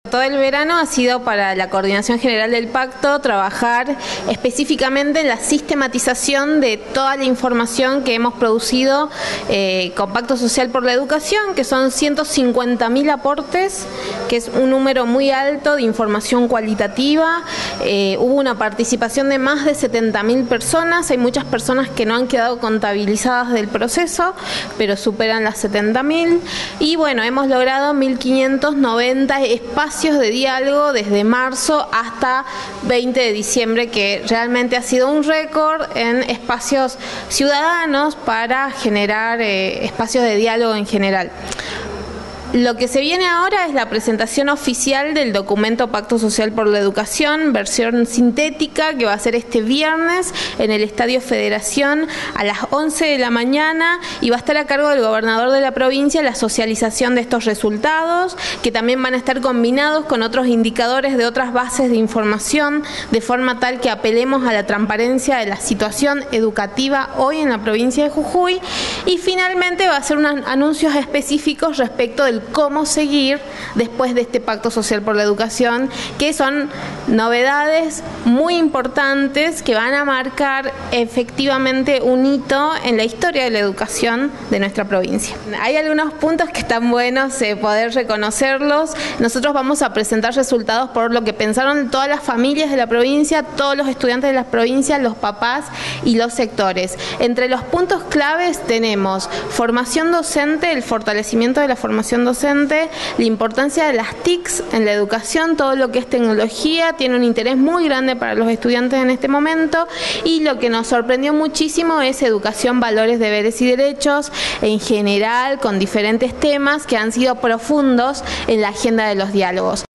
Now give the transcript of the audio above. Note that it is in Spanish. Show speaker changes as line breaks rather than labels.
Todo el verano ha sido para la Coordinación General del Pacto trabajar específicamente en la sistematización de toda la información que hemos producido con Pacto Social por la Educación, que son 150.000 aportes, que es un número muy alto de información cualitativa. Hubo una participación de más de 70.000 personas, hay muchas personas que no han quedado contabilizadas del proceso, pero superan las 70.000, y bueno, hemos logrado 1.590 espacios de diálogo desde marzo hasta 20 de diciembre, que realmente ha sido un récord en espacios ciudadanos para generar espacios de diálogo en general. Lo que se viene ahora es la presentación oficial del documento Pacto Social por la Educación, versión sintética, que va a ser este viernes en el Estadio Federación a las 11 de la mañana, y va a estar a cargo del gobernador de la provincia la socialización de estos resultados, que también van a estar combinados con otros indicadores de otras bases de información, de forma tal que apelemos a la transparencia de la situación educativa hoy en la provincia de Jujuy. Y finalmente va a ser unos anuncios específicos respecto del cómo seguir después de este Pacto Social por la Educación, que son novedades muy importantes que van a marcar efectivamente un hito en la historia de la educación de nuestra provincia. Hay algunos puntos que están buenos poder reconocerlos. Nosotros vamos a presentar resultados por lo que pensaron todas las familias de la provincia, todos los estudiantes de la provincia, los papás y los sectores. Entre los puntos claves tenemos formación docente, el fortalecimiento de la formación docente, la importancia de las TICs en la educación, todo lo que es tecnología tiene un interés muy grande para los estudiantes en este momento, y lo que nos sorprendió muchísimo es educación, valores, deberes y derechos en general, con diferentes temas que han sido profundos en la agenda de los diálogos.